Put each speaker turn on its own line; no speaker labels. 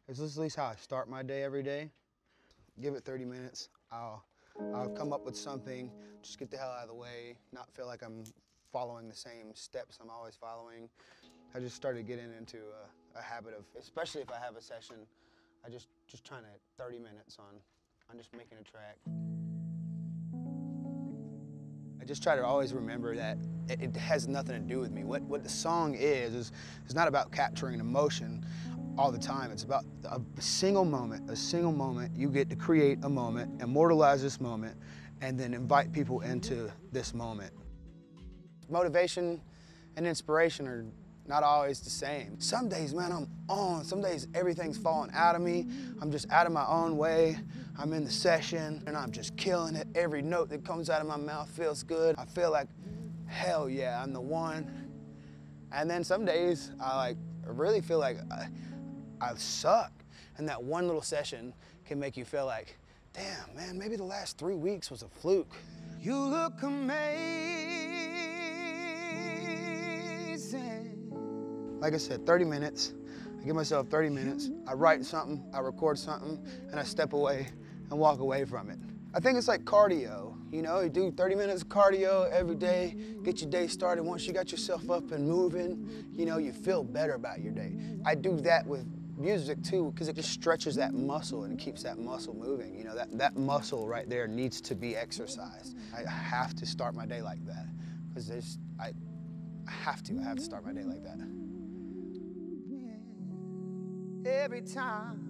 This is at least how I start my day every day. Give it 30 minutes. I'll come up with something, just get the hell out of the way, not feel like I'm following the same steps I'm always following. I just started getting into a habit of, especially if I have a session, I just trying to 30 minutes on just making a track. I just try to always remember that it has nothing to do with me. What the song is not about capturing emotion all the time. It's about a single moment, you get to create a moment, immortalize this moment, and then invite people into this moment. Motivation and inspiration are not always the same. Some days, man, I'm on. Some days everything's falling out of me. I'm just out of my own way. I'm in the session and I'm just killing it. Every note that comes out of my mouth feels good. I feel like, hell yeah, I'm the one. And then some days I really feel like I suck. And that one little session can make you feel like, damn, man, maybe the last 3 weeks was a fluke. You look amazing. Like I said, 30 minutes. I give myself 30 minutes. I write something, I record something, and I step away and walk away from it. I think it's like cardio, you know? You do 30 minutes of cardio every day, get your day started. Once you got yourself up and moving, you know, you feel better about your day. I do that with music too, because it just stretches that muscle and keeps that muscle moving. You know, that muscle right there needs to be exercised. I have to start my day like that, because I have to start my day like that. Every time